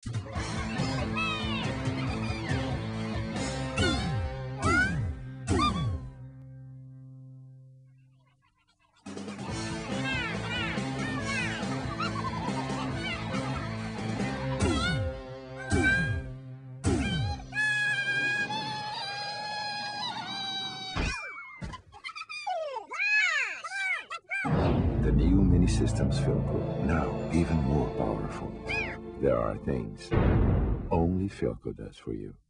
The new mini-systems Philco, now even more powerful. There are things only Philco does for you.